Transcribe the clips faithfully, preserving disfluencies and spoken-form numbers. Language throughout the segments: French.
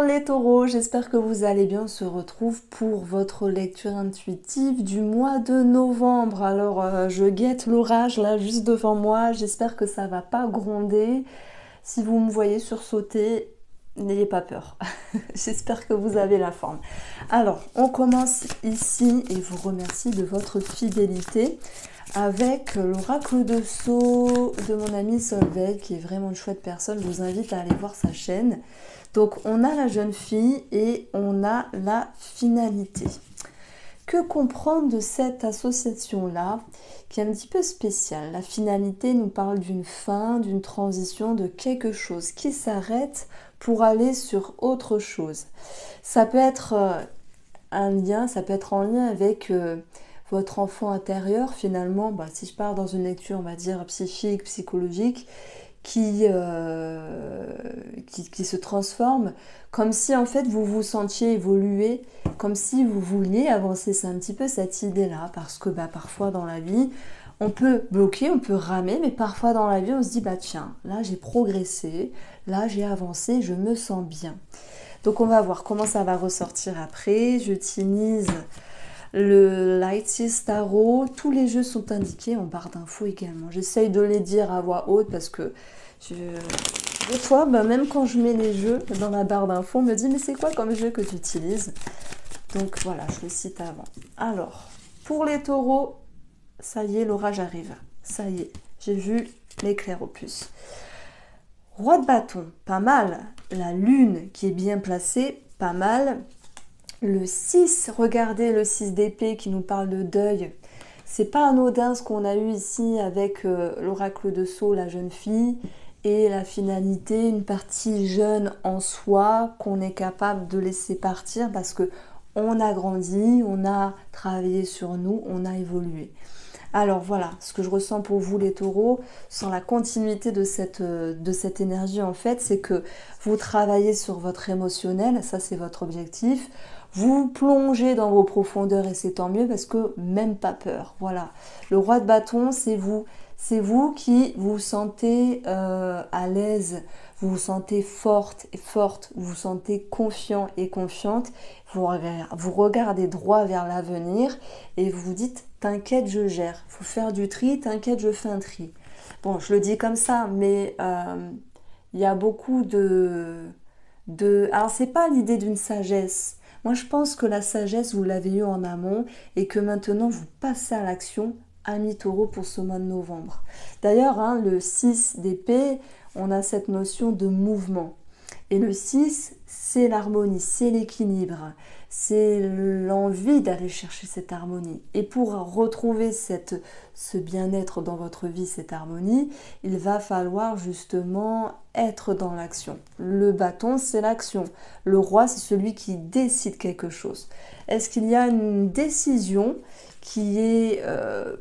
les taureaux, j'espère que vous allez bien. On se retrouve pour votre lecture intuitive du mois de novembre. Alors euh, je guette l'orage là juste devant moi, j'espère que ça va pas gronder. Si vous me voyez sursauter, n'ayez pas peur. J'espère que vous avez la forme. Alors on commence ici et vous remercie de votre fidélité avec l'oracle de Sceaux de mon ami Solveig, qui est vraiment une chouette personne. Je vous invite à aller voir sa chaîne. Donc on a la jeune fille et on a la finalité. Que comprendre de cette association-là, qui est un petit peu spéciale? La finalité nous parle d'une fin, d'une transition, de quelque chose qui s'arrête pour aller sur autre chose. Ça peut être un lien, ça peut être en lien avec euh, votre enfant intérieur finalement. Bah, si je pars dans une lecture, on va dire psychique, psychologique, Qui, euh, qui, qui se transforme, comme si en fait vous vous sentiez évoluer, comme si vous vouliez avancer. C'est un petit peu cette idée-là, parce que bah, parfois dans la vie, on peut bloquer, on peut ramer, mais parfois dans la vie, on se dit, bah tiens, là j'ai progressé, là j'ai avancé, je me sens bien. Donc on va voir comment ça va ressortir après. J'utilise le Lightest Tarot, tous les jeux sont indiqués en barre d'infos également. J'essaye de les dire à voix haute parce que je... des fois, bah, même quand je mets les jeux dans la barre d'infos, on me dit mais c'est quoi comme jeu que tu utilises? Donc voilà, je le cite avant. Alors, pour les taureaux, ça y est, l'orage arrive. Ça y est, j'ai vu l'éclair au plus. Roi de bâton, pas mal. La lune qui est bien placée, pas mal. Le six, regardez le six d'épée qui nous parle de deuil. C'est pas anodin ce qu'on a eu ici avec euh, l'oracle de Sceaux, la jeune fille, et la finalité, une partie jeune en soi qu'on est capable de laisser partir parce que on a grandi, on a travaillé sur nous, on a évolué. Alors voilà, ce que je ressens pour vous les taureaux, sans la continuité de cette, de cette énergie en fait, c'est que vous travaillez sur votre émotionnel, ça c'est votre objectif. Vous plongez dans vos profondeurs et c'est tant mieux parce que même pas peur. Voilà, le roi de bâton, c'est vous. C'est vous qui vous sentez euh, à l'aise, vous vous sentez forte et forte, vous vous sentez confiant et confiante. Vous regardez, vous regardez droit vers l'avenir et vous vous dites « T'inquiète, je gère. Il faut faire du tri, t'inquiète, je fais un tri. » Bon, je le dis comme ça, mais euh, il y a beaucoup de... de... Alors, c'est pas l'idée d'une sagesse. Moi, je pense que la sagesse, vous l'avez eue en amont et que maintenant, vous passez à l'action, amis taureaux, pour ce mois de novembre. D'ailleurs, hein, le six d'épée, on a cette notion de mouvement. Et le six, c'est l'harmonie, c'est l'équilibre, c'est l'envie d'aller chercher cette harmonie. Et pour retrouver cette, ce bien-être dans votre vie, cette harmonie, il va falloir justement être dans l'action. Le bâton, c'est l'action. Le roi, c'est celui qui décide quelque chose. Est-ce qu'il y a une décision qui est euh,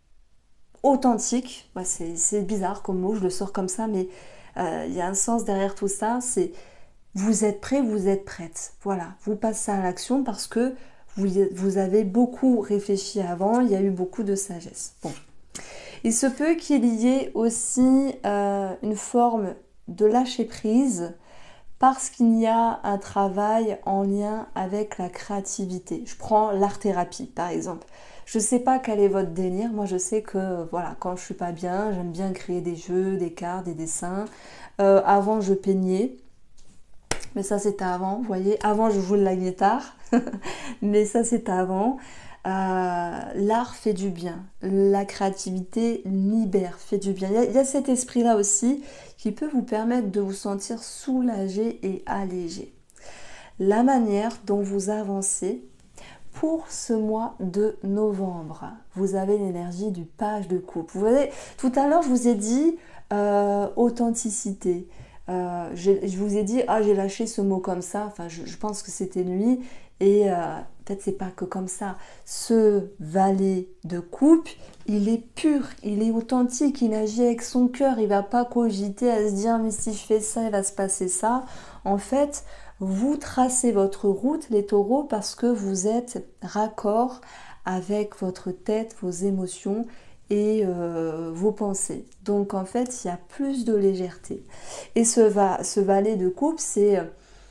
authentique? Ouais, c'est bizarre comme mot, je le sors comme ça, mais euh, il y a un sens derrière tout ça, c'est vous êtes prêt, vous êtes prête. Voilà, vous passez à l'action parce que vous, vous avez beaucoup réfléchi avant, il y a eu beaucoup de sagesse. Bon. Il se peut qu'il y ait aussi euh, une forme de lâcher prise parce qu'il y a un travail en lien avec la créativité. Je prends l'art-thérapie par exemple. Je ne sais pas quel est votre délire. Moi, je sais que voilà, quand je suis pas bien, j'aime bien créer des jeux, des cartes, des dessins. Euh, avant, je peignais. Mais ça, c'était avant, vous voyez. Avant, je jouais de la guitare. Mais ça, c'était avant. Euh, L'art fait du bien. La créativité libère, fait du bien. Il y a, il y a cet esprit-là aussi qui peut vous permettre de vous sentir soulagé et allégé. La manière dont vous avancez pour ce mois de novembre, vous avez l'énergie du page de coupe. Vous voyez, tout à l'heure, je vous ai dit euh, authenticité. Euh, je, je vous ai dit, ah j'ai lâché ce mot comme ça, enfin je, je pense que c'était lui, et euh, peut-être c'est pas que comme ça. Ce valet de coupe, il est pur, il est authentique, il agit avec son cœur, il va pas cogiter à se dire mais si je fais ça, il va se passer ça. En fait, vous tracez votre route, les taureaux, parce que vous êtes raccord avec votre tête, vos émotions et euh, vos pensées. Donc en fait, il y a plus de légèreté. Et ce, va, ce valet de coupe, c'est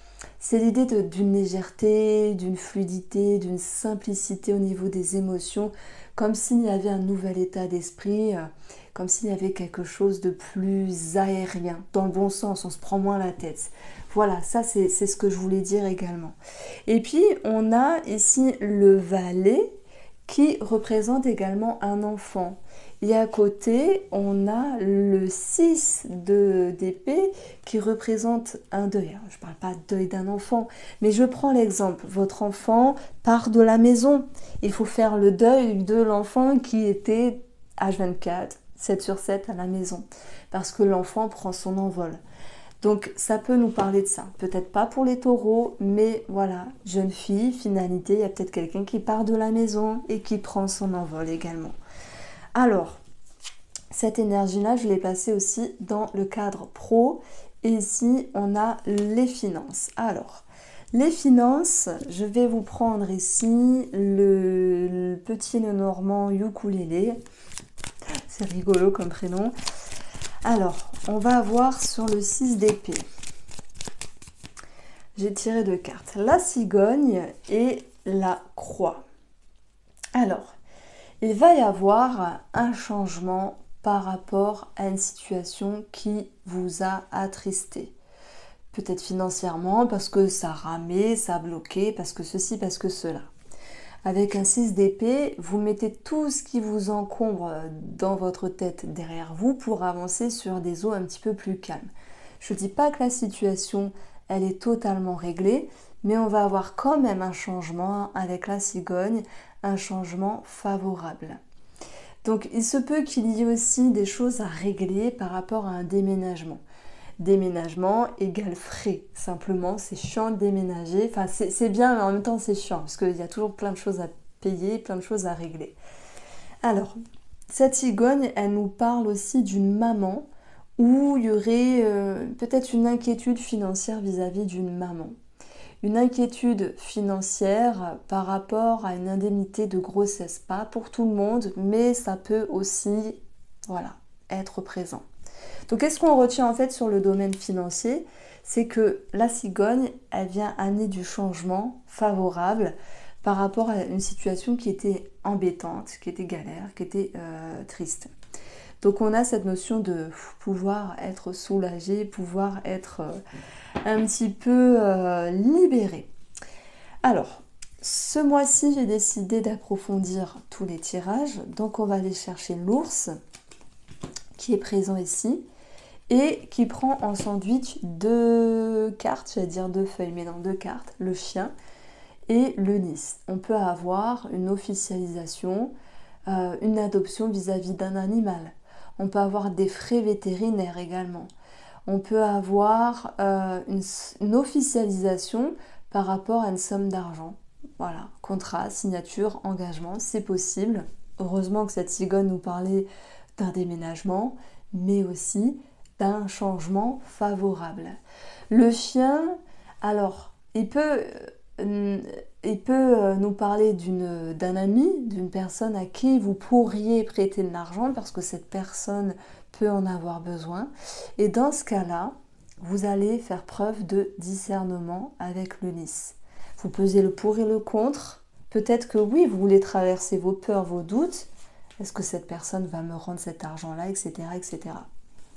C'est l'idée d'une légèreté, d'une fluidité, d'une simplicité au niveau des émotions, comme s'il y avait un nouvel état d'esprit, comme s'il y avait quelque chose de plus aérien, dans le bon sens, on se prend moins la tête. Voilà, ça c'est ce que je voulais dire également. Et puis on a ici le valet qui représente également un enfant. Et à côté, on a le six d'épée qui représente un deuil. Alors, je ne parle pas de deuil d'un enfant, mais je prends l'exemple. Votre enfant part de la maison. Il faut faire le deuil de l'enfant qui était H vingt-quatre, sept sur sept à la maison, parce que l'enfant prend son envol. Donc ça peut nous parler de ça. Peut-être pas pour les taureaux, mais voilà, jeune fille, finalité, il y a peut-être quelqu'un qui part de la maison et qui prend son envol également. Alors, cette énergie-là, je l'ai placée aussi dans le cadre pro. Et ici, on a les finances. Alors, les finances, je vais vous prendre ici le, le petit Lenormand ukulélé. C'est rigolo comme prénom. Alors, on va avoir sur le six d'épée. J'ai tiré deux cartes. La cigogne et la croix. Alors, il va y avoir un changement par rapport à une situation qui vous a attristé. Peut-être financièrement, parce que ça ramait, ça bloquait, parce que ceci, parce que cela. Avec un six d'épée, vous mettez tout ce qui vous encombre dans votre tête derrière vous pour avancer sur des eaux un petit peu plus calmes. Je ne dis pas que la situation, elle est totalement réglée, mais on va avoir quand même un changement avec la cigogne, un changement favorable. Donc il se peut qu'il y ait aussi des choses à régler par rapport à un déménagement. Déménagement égale frais, simplement c'est chiant de déménager, enfin c'est bien mais en même temps c'est chiant parce qu'il y a toujours plein de choses à payer, plein de choses à régler. Alors, cette cigogne, elle nous parle aussi d'une maman où il y aurait euh, peut-être une inquiétude financière vis-à-vis d'une maman. Une inquiétude financière par rapport à une indemnité de grossesse, pas pour tout le monde, mais ça peut aussi, voilà, être présent. Donc, qu'est-ce qu'on retient en fait sur le domaine financier? C'est que la cigogne, elle vient amener du changement favorable par rapport à une situation qui était embêtante, qui était galère, qui était euh, triste. Donc, on a cette notion de pouvoir être soulagé, pouvoir être euh, un petit peu euh, libéré. Alors, ce mois-ci, j'ai décidé d'approfondir tous les tirages. Donc, on va aller chercher l'ours qui est présent ici et qui prend en sandwich deux cartes, j'allais dire deux feuilles, mais non, deux cartes, le chien et le lys. On peut avoir une officialisation, euh, une adoption vis-à-vis d'un animal. On peut avoir des frais vétérinaires également. On peut avoir euh, une, une officialisation par rapport à une somme d'argent. Voilà, contrat, signature, engagement, c'est possible. Heureusement que cette cigogne nous parlait d'un déménagement, mais aussi d'un changement favorable. Le chien, alors, il peut, euh, il peut nous parler d'une, d'un ami, d'une personne à qui vous pourriez prêter de l'argent parce que cette personne peut en avoir besoin. Et dans ce cas-là, vous allez faire preuve de discernement avec le lys. Vous pesez le pour et le contre. Peut-être que oui, vous voulez traverser vos peurs, vos doutes. Est-ce que cette personne va me rendre cet argent-là, et cetera, et cetera.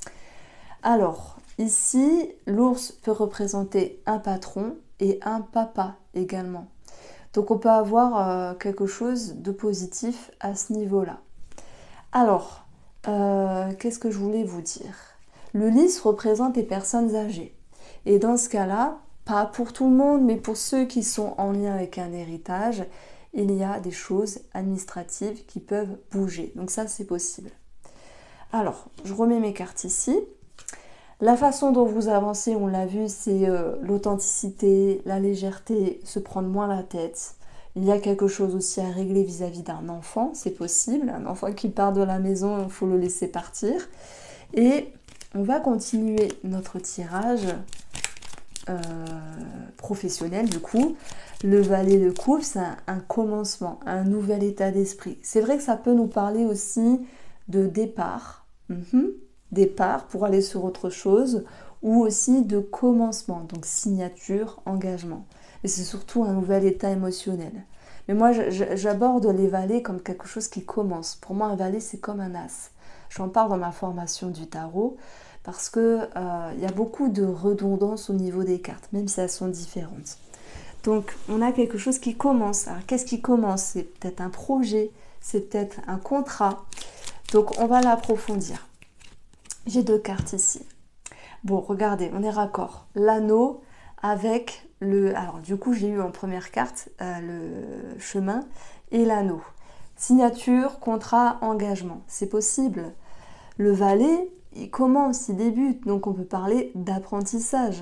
Alors, ici, l'ours peut représenter un patron et un papa également. Donc, on peut avoir euh, quelque chose de positif à ce niveau-là. Alors, euh, qu'est-ce que je voulais vous dire? Le lys représente les personnes âgées. Et dans ce cas-là, pas pour tout le monde, mais pour ceux qui sont en lien avec un héritage, il y a des choses administratives qui peuvent bouger. Donc ça, c'est possible. Alors, je remets mes cartes ici. La façon dont vous avancez, on l'a vu, c'est euh, l'authenticité, la légèreté, se prendre moins la tête. Il y a quelque chose aussi à régler vis-à-vis d'un enfant, c'est possible. Un enfant qui part de la maison, il faut le laisser partir. Et on va continuer notre tirage euh, professionnel du coup. Le valet de coupe, c'est un, un commencement, un nouvel état d'esprit. C'est vrai que ça peut nous parler aussi de départ. Mm-hmm. Départ pour aller sur autre chose ou aussi de commencement, donc signature, engagement. Mais c'est surtout un nouvel état émotionnel. Mais moi, j'aborde les valets comme quelque chose qui commence. Pour moi, un valet, c'est comme un as. J'en parle dans ma formation du tarot parce qu'il euh, y a beaucoup de redondance au niveau des cartes, même si elles sont différentes. Donc, on a quelque chose qui commence. Alors, qu'est-ce qui commence? C'est peut-être un projet, c'est peut-être un contrat. Donc, on va l'approfondir. J'ai deux cartes ici. Bon, regardez, on est raccord. L'anneau avec le... Alors, du coup, j'ai eu en première carte euh, le chemin et l'anneau. Signature, contrat, engagement. C'est possible. Le valet, il commence, il débute. Donc, on peut parler d'apprentissage.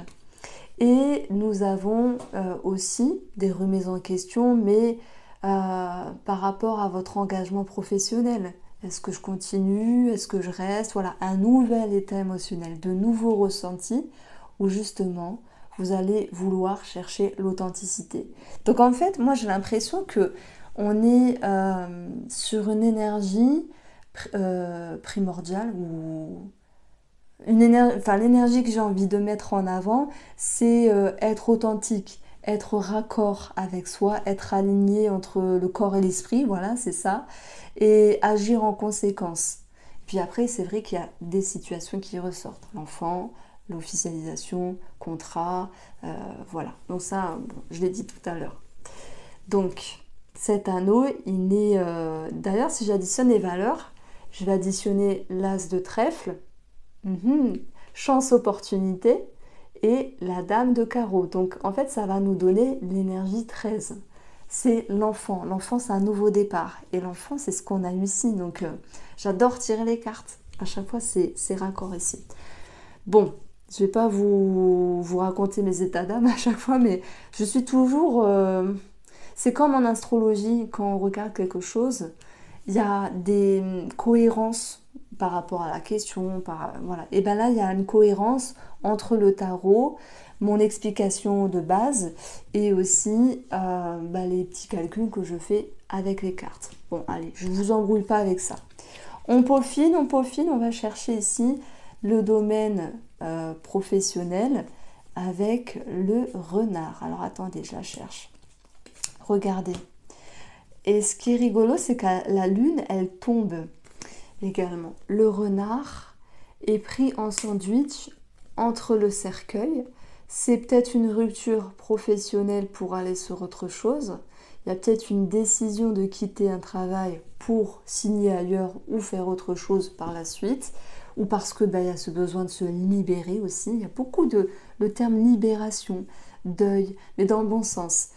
Et nous avons euh, aussi des remises en question, mais euh, par rapport à votre engagement professionnel. Est-ce que je continue? Est-ce que je reste? Voilà, un nouvel état émotionnel, de nouveaux ressentis où justement vous allez vouloir chercher l'authenticité. Donc en fait, moi j'ai l'impression que on est euh, sur une énergie euh, primordiale ou une énergie, enfin l'énergie que j'ai envie de mettre en avant, c'est euh, être authentique, être raccord avec soi, être aligné entre le corps et l'esprit, voilà, c'est ça, et agir en conséquence. Puis après, c'est vrai qu'il y a des situations qui ressortent. L'enfant, l'officialisation, contrat, euh, voilà. Donc ça, bon, je l'ai dit tout à l'heure. Donc, cet anneau, il est... Euh... D'ailleurs, si j'additionne les valeurs, je vais additionner l'as de trèfle, mmh, chance, opportunité, et la dame de carreau. Donc, en fait, ça va nous donner l'énergie treize. C'est l'enfant. L'enfant, c'est un nouveau départ. Et l'enfant, c'est ce qu'on a eu ici. Donc, euh, j'adore tirer les cartes. À chaque fois, c'est raccord ici. Bon, je ne vais pas vous, vous raconter mes états d'âme à chaque fois, mais je suis toujours... Euh, c'est comme en astrologie, quand on regarde quelque chose, il y a des cohérences par rapport à la question. Par, voilà. Et bien là, il y a une cohérence entre le tarot, mon explication de base et aussi euh, bah, les petits calculs que je fais avec les cartes. Bon, allez, je ne vous embrouille pas avec ça. On peaufine, on peaufine, on va chercher ici le domaine euh, professionnel avec le renard. Alors attendez, je la cherche. Regardez. Et ce qui est rigolo, c'est que la lune, elle tombe également. Le renard est pris en sandwich entre le cercueil. C'est peut-être une rupture professionnelle pour aller sur autre chose. Il y a peut-être une décision de quitter un travail pour signer ailleurs ou faire autre chose par la suite. Ou parce que ben, il y a ce besoin de se libérer aussi. Il y a beaucoup de le terme libération, deuil, mais dans le bon sens.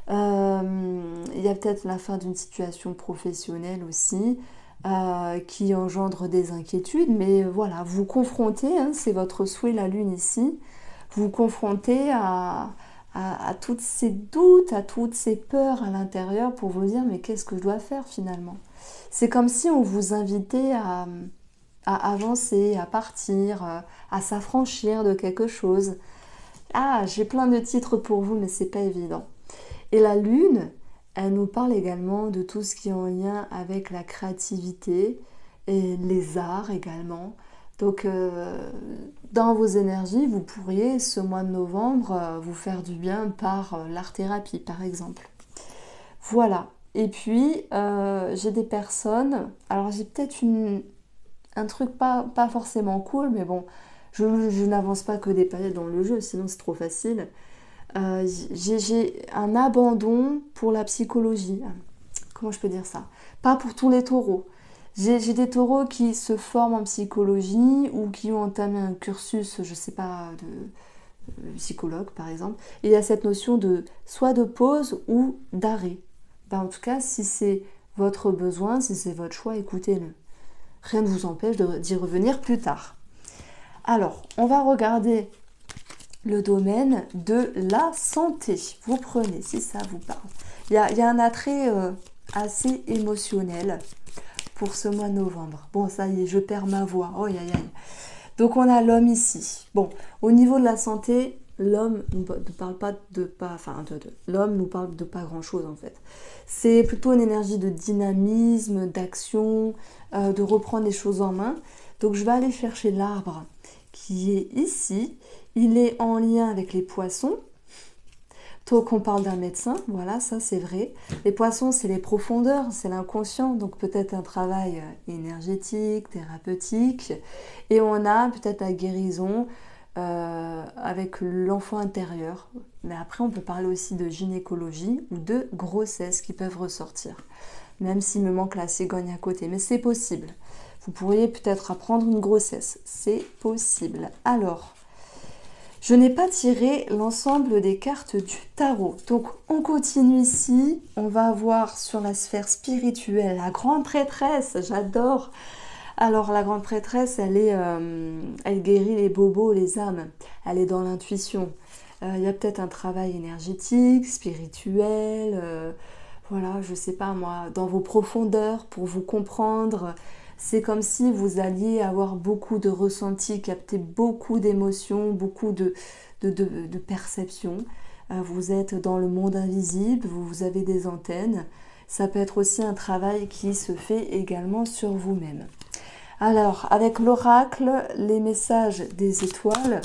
Euh, il y a peut-être la fin d'une situation professionnelle aussi euh, qui engendre des inquiétudes, mais voilà, vous confrontez, hein, c'est votre souhait la lune ici, vous confrontez à, à, à tous ces doutes, à toutes ces peurs à l'intérieur pour vous dire mais qu'est-ce que je dois faire finalement? C'est comme si on vous invitait à, à avancer, à partir, à s'affranchir de quelque chose. Ah, j'ai plein de titres pour vous, mais c'est pas évident. Et la lune, elle nous parle également de tout ce qui est en lien avec la créativité et les arts également. Donc, euh, dans vos énergies, vous pourriez, ce mois de novembre, euh, vous faire du bien par euh, l'art-thérapie, par exemple. Voilà. Et puis, euh, j'ai des personnes... Alors, j'ai peut-être une, un truc pas, pas forcément cool, mais bon, je, je n'avance pas que des paillettes dans le jeu, sinon c'est trop facile. Euh, j'ai un abandon pour la psychologie. Comment je peux dire ça? Pas pour tous les taureaux. J'ai des taureaux qui se forment en psychologie ou qui ont entamé un cursus, je sais pas, de, de psychologue par exemple. Et il y a cette notion de soit de pause ou d'arrêt. Ben, en tout cas, si c'est votre besoin, si c'est votre choix, écoutez-le. Rien ne vous empêche d'y revenir plus tard. Alors, on va regarder le domaine de la santé. Vous prenez, si ça vous parle. Il y a, il y a un attrait euh, assez émotionnel pour ce mois de novembre. Bon, ça y est, je perds ma voix. Oh, aïe, aïe. Donc, on a l'homme ici. Bon, au niveau de la santé, l'homme ne parle pas de pas... Enfin, de, de, l'homme nous parle de pas grand-chose, en fait. C'est plutôt une énergie de dynamisme, d'action, euh, de reprendre les choses en main. Donc, je vais aller chercher l'arbre qui est ici. Il est en lien avec les poissons. Donc on parle d'un médecin, voilà, ça c'est vrai. Les poissons, c'est les profondeurs, c'est l'inconscient, donc peut-être un travail énergétique, thérapeutique. Et on a peut-être la guérison euh, avec l'enfant intérieur. Mais après, on peut parler aussi de gynécologie ou de grossesse qui peuvent ressortir. Même s'il me manque la cigogne à côté, mais c'est possible. Vous pourriez peut-être apprendre une grossesse, c'est possible. Alors, je n'ai pas tiré l'ensemble des cartes du tarot. Donc, on continue ici. On va avoir sur la sphère spirituelle la grande prêtresse. J'adore. Alors, la grande prêtresse, elle, est, euh, elle guérit les bobos, les âmes. Elle est dans l'intuition. Euh, il y a peut-être un travail énergétique, spirituel. Euh, voilà, je sais pas moi, dans vos profondeurs pour vous comprendre. C'est comme si vous alliez avoir beaucoup de ressentis, capter beaucoup d'émotions, beaucoup de, de, de, de perceptions. Euh, vous êtes dans le monde invisible, vous avez des antennes. Ça peut être aussi un travail qui se fait également sur vous-même. Alors, avec l'oracle, les messages des étoiles,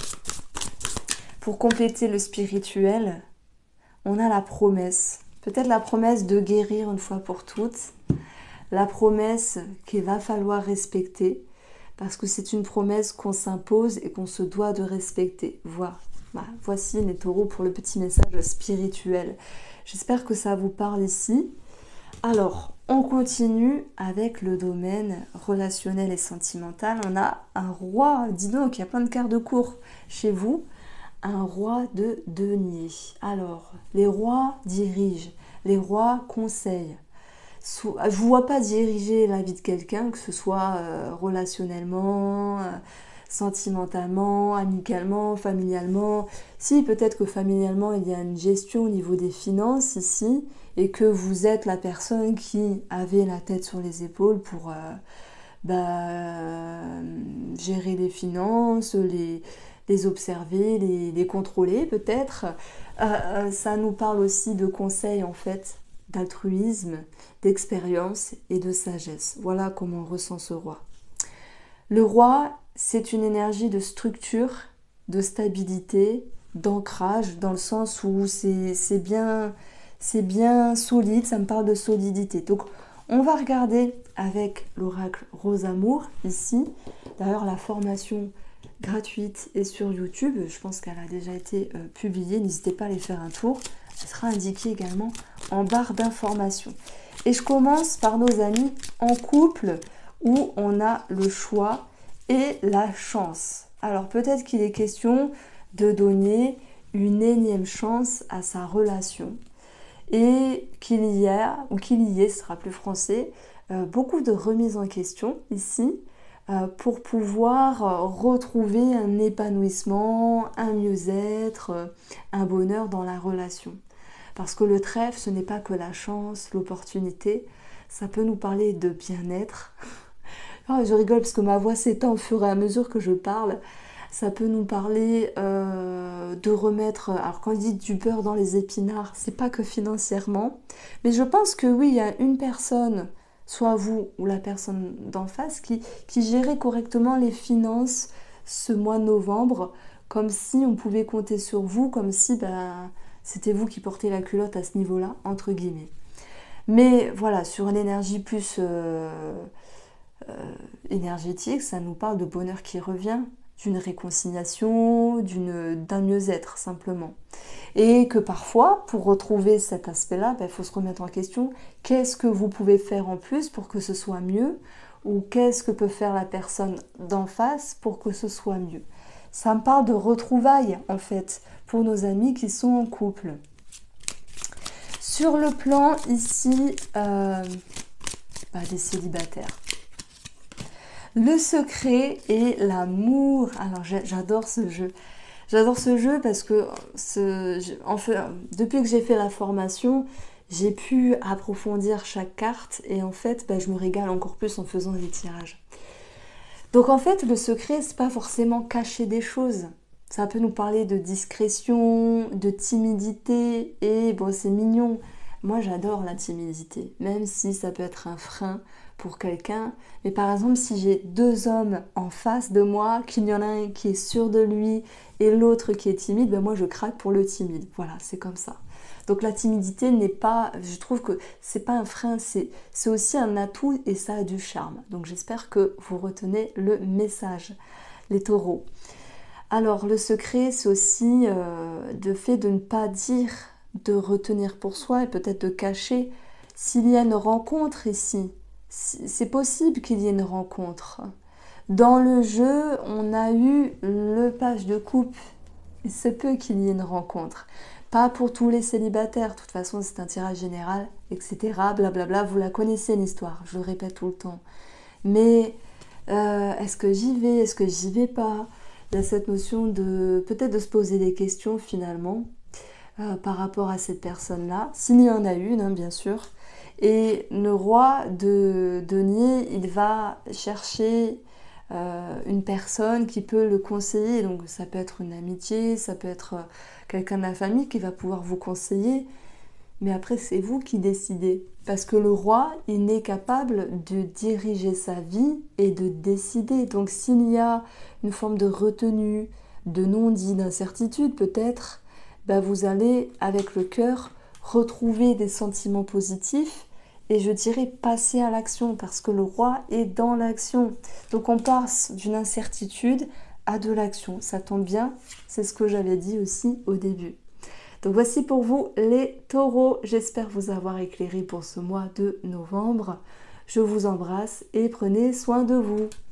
pour compléter le spirituel, on a la promesse. Peut-être la promesse de guérir une fois pour toutes. La promesse qu'il va falloir respecter, parce que c'est une promesse qu'on s'impose et qu'on se doit de respecter. Voilà. Voici les taureaux pour le petit message spirituel. J'espère que ça vous parle ici. Alors, on continue avec le domaine relationnel et sentimental. On a un roi, dis donc, il y a plein de quarts de cour chez vous. Un roi de denier. Alors, les rois dirigent, les rois conseillent. Je ne vous vois pas diriger la vie de quelqu'un, que ce soit euh, relationnellement, euh, sentimentalement, amicalement, familialement. Si, peut-être que familialement, il y a une gestion au niveau des finances ici, et que vous êtes la personne qui avait la tête sur les épaules pour euh, bah, gérer les finances, les, les observer, les, les contrôler peut-être. Euh, ça nous parle aussi de conseils en fait, d'altruisme, d'expérience et de sagesse. Voilà comment on ressent ce roi. Le roi, c'est une énergie de structure, de stabilité, d'ancrage, dans le sens où c'est bien, c'est bien solide, ça me parle de solidité. Donc, on va regarder avec l'oracle Rose Amour, ici. D'ailleurs, la formation gratuite est sur YouTube. Je pense qu'elle a déjà été euh, publiée. N'hésitez pas à aller faire un tour. Elle sera indiquée également en barre d'informations. Et je commence par nos amis en couple où on a le choix et la chance. Alors peut-être qu'il est question de donner une énième chance à sa relation et qu'il y a, ou qu'il y ait, ce sera plus français, euh, beaucoup de remises en question ici euh, pour pouvoir euh, retrouver un épanouissement, un mieux-être, euh, un bonheur dans la relation. Parce que le trèfle, ce n'est pas que la chance, l'opportunité, ça peut nous parler de bien-être. Oh, je rigole parce que ma voix s'étend au fur et à mesure que je parle. Ça peut nous parler euh, de remettre, alors quand je dis du beurre dans les épinards, c'est pas que financièrement, mais je pense que oui, il y a une personne, soit vous ou la personne d'en face, qui, qui gérait correctement les finances ce mois de novembre, comme si on pouvait compter sur vous, comme si ben, c'était vous qui portez la culotte à ce niveau-là, entre guillemets. Mais voilà, sur l'énergie plus euh, euh, énergétique, ça nous parle de bonheur qui revient, d'une réconciliation, d'une, d'un mieux-être simplement. Et que parfois, pour retrouver cet aspect-là, il ben, faut se remettre en question, qu'est-ce que vous pouvez faire en plus pour que ce soit mieux, ou qu'est-ce que peut faire la personne d'en face pour que ce soit mieux. Ça me parle de retrouvailles, en fait, pour nos amis qui sont en couple. Sur le plan, ici, euh, bah, des célibataires. Le secret et l'amour. Alors, j'adore ce jeu. J'adore ce jeu parce que ce, en fait, depuis que j'ai fait la formation, j'ai pu approfondir chaque carte et en fait, bah, je me régale encore plus en faisant des tirages. Donc en fait, le secret, c'est pas forcément cacher des choses. Ça peut nous parler de discrétion, de timidité et bon, c'est mignon. Moi, j'adore la timidité, même si ça peut être un frein pour quelqu'un. Mais par exemple, si j'ai deux hommes en face de moi, qu'il y en a un qui est sûr de lui et l'autre qui est timide, ben moi je craque pour le timide. Voilà, c'est comme ça. Donc la timidité n'est pas, je trouve que c'est pas un frein, c'est aussi un atout et ça a du charme. Donc j'espère que vous retenez le message, les taureaux. Alors le secret, c'est aussi euh, le fait de ne pas dire, de retenir pour soi et peut-être de cacher. S'il y a une rencontre ici, c'est possible qu'il y ait une rencontre. Dans le jeu, on a eu le page de coupe. Il se peut qu'il y ait une rencontre. Pas pour tous les célibataires, de toute façon c'est un tirage général, et cetera. Blablabla, vous la connaissez l'histoire, je le répète tout le temps. Mais euh, est-ce que j'y vais, est-ce que j'y vais pas? Il y a cette notion de peut-être de se poser des questions finalement euh, par rapport à cette personne-là, s'il y en a une, hein, bien sûr. Et le roi de denier, il va chercher euh, une personne qui peut le conseiller. Donc ça peut être une amitié, ça peut être quelqu'un de la famille qui va pouvoir vous conseiller. Mais après, c'est vous qui décidez. Parce que le roi, il n'est capable de diriger sa vie et de décider. Donc s'il y a une forme de retenue, de non-dit, d'incertitude peut-être, ben vous allez, avec le cœur, retrouver des sentiments positifs et je dirais passer à l'action parce que le roi est dans l'action. Donc on passe d'une incertitude à de l'action. Ça tombe bien, c'est ce que j'avais dit aussi au début. Donc voici pour vous les taureaux. J'espère vous avoir éclairé pour ce mois de novembre. Je vous embrasse et prenez soin de vous.